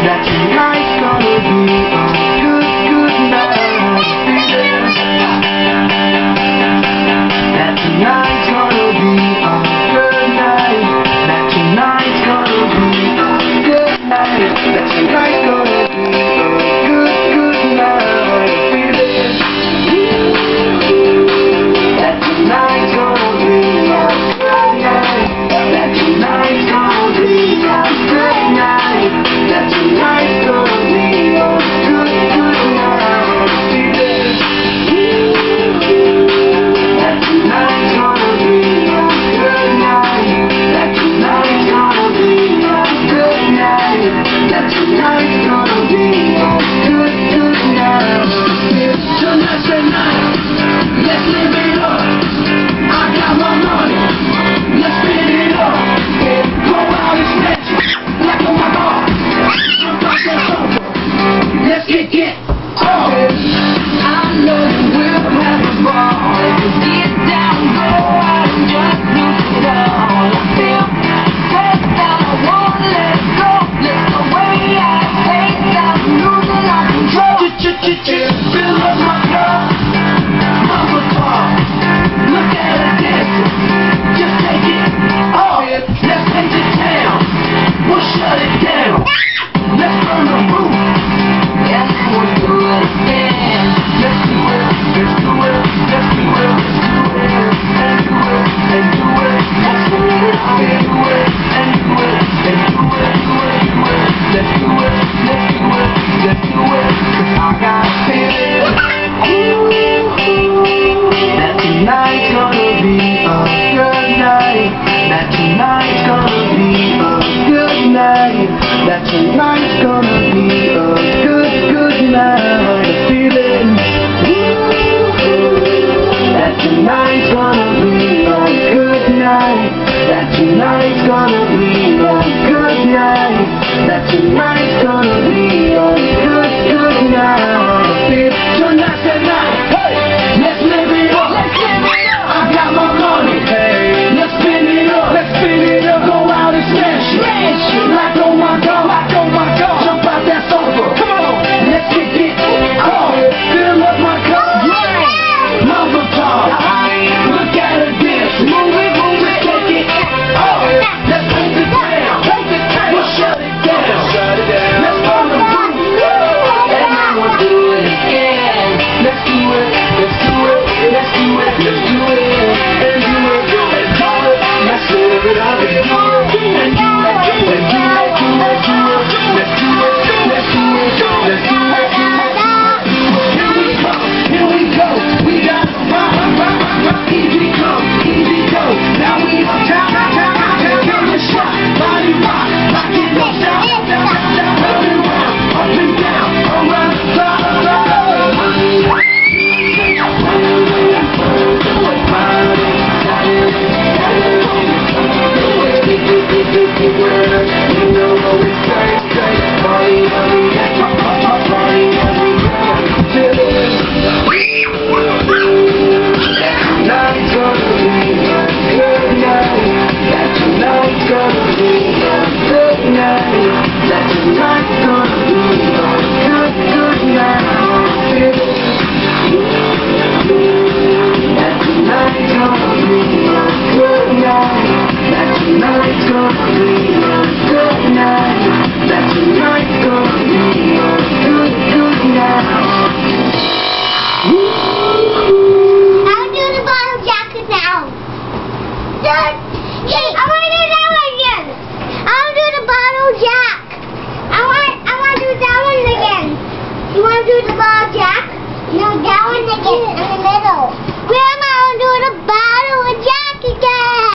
that tonight's gonna be a good, good night. That tonight's gonna be a good night. That tonight's gonna be a good night. That tonight's gonna be a good, good night. That tonight's gonna be a good night. That tonight's gonna be a good night. That tonight's gonna be a good, good night. That tonight's gonna be a good night. That tonight's gonna be a good night. That tonight's gonna be a good, good night. Tonight's the night. Let's live it up. I got my money. Let's spend it up. Go out and snatch it. Like oh my God. Let's get it. Oh. I know you will have a ball. Let's get down, go out and just lose it all. I feel dead that I won't let go. Let the way I take that I'm losing all control. Fill up my cup. Mama talk. Look at her dancing. Just take it off. Let's take the town. We'll shut it down. Let's burn the roof. Yes, we'll do it again. Let's do it. Let's do it. Let's do it. Let's do it. And do it. And do it. Let's do it. And do it. And do it. And do it. Do it. Do it. Let's do it. Let's do it. Let's do it. 'Cause I got a feeling that tonight's gonna be a good night. That tonight's gonna be a good night. That tonight's gonna be a good, good night. A feeling that tonight's gonna be a good night. That tonight's gonna be a good night. That tonight's gonna be a good, good night. A feeling tonight's the night. Hey, let's live it up. Let's live it up. I got my money. Hey, let's spin it up. Let's spin it up. Go out and smash it. Smash it. Like oh my God. Like oh my God. Jump out that sofa. Come on. Let's get it. Oh, fill up my cup. Mama talk. Look at her dance. Move it, move it. Take it. Oh, let's take it down. Take it down. We'll shut it down. Shut it down. Let's burn the roof. And then we'll do it again. Let's do it. Let's do it. Let's do it. Let's do it. And do it. And do it. Let's live it up and do it. And do it. And do it. Do it. Do it. Let's do it. Let's do it. Let's do it. Here we come. Here we go. We got to rock. Easy come. Easy go. Now we on top. Kill the shot. Body rock. Lock it up. Down. Down. Down. Round and round. Up and down. Around the clock. Do the ball jack? No, that one again in the middle. Grandma, I'll do the bottle of Jack again.